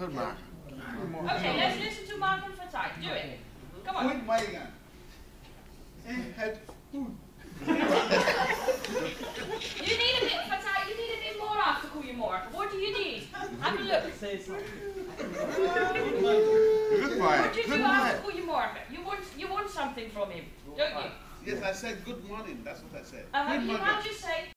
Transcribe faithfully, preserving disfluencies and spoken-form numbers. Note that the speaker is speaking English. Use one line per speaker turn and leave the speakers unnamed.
Goed maken.
Okay, let's listen to Mark and Fatai. Do it. Come on.
Goed meegaan. En het goed.
You need a bit, Fatai, you need a bit more after goeiemorgen. What do you need? Have a look.
Good
What
man.
do you
Good
do after
man.
goeiemorgen? You want, you want something from him, don't you?
Yes, I said good morning. That's what I said.
Uh,
Good
you
morning.
can't just say